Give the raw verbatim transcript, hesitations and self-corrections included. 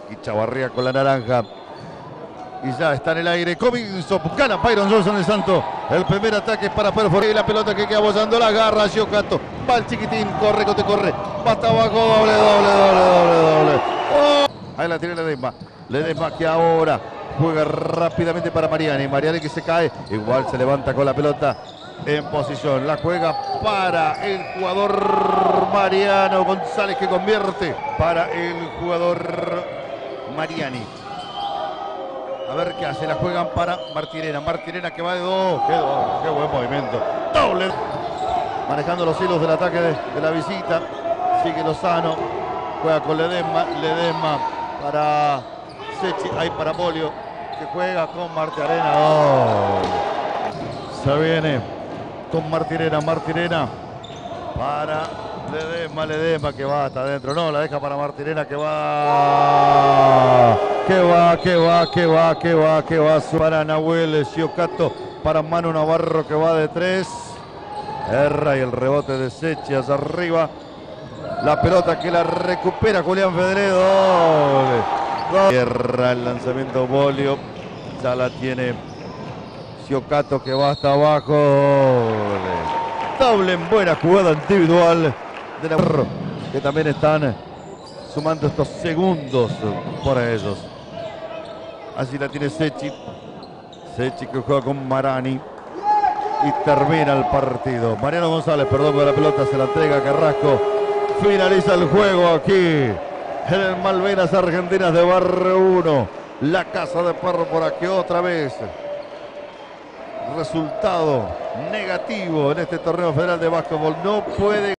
y Chavarría con la naranja. Y ya está en el aire. Comienzo. Gana Byron Johnson el Santo. El primer ataque es para Perfor. Y la pelota que queda bollando. La agarra Giocato. Va el chiquitín. Corre, te corre. Va hasta abajo. Doble, doble, doble, doble, doble. ¡Oh! Ahí la tiene Ledesma. Ledesma que ahora juega rápidamente para Mariani. Mariani que se cae. Igual se levanta con la pelota en posición. La juega para el jugador Mariano González, que convierte para el jugador Mariani. A ver qué hace. La juegan para Martirena. Martirena que va de dos. Qué, do, qué buen movimiento. Doble. Manejando los hilos del ataque de, de la visita. Sigue Lozano. Juega con Ledesma. Ledesma para Secchi. Ahí para Polio, que juega con Martirena. Oh. Se viene con Martirena. Martirena para Ledesma. Ledesma que va hasta adentro. No, la deja para Martirena que va. Que va, que va, que va, que va, que va. Para Nahuel Giocato. Para Manu Navarro que va de tres. Erra y el rebote de Secchi hacia arriba. La pelota que la recupera Julián Fedredo. Erra el lanzamiento Bolio. Ya la tiene Giocato que va hasta abajo. Doble en buena jugada individual de Navarro, que también están sumando estos segundos por ellos. Así la tiene Secchi. Secchi que juega con Marani. Y termina el partido. Mariano González, perdón, con la pelota se la entrega a Carrasco. Finaliza el juego aquí en el Malvinas Argentinas de Barrio uno. La Casa de Perro por aquí otra vez. Resultado negativo en este torneo federal de básquetbol. No puede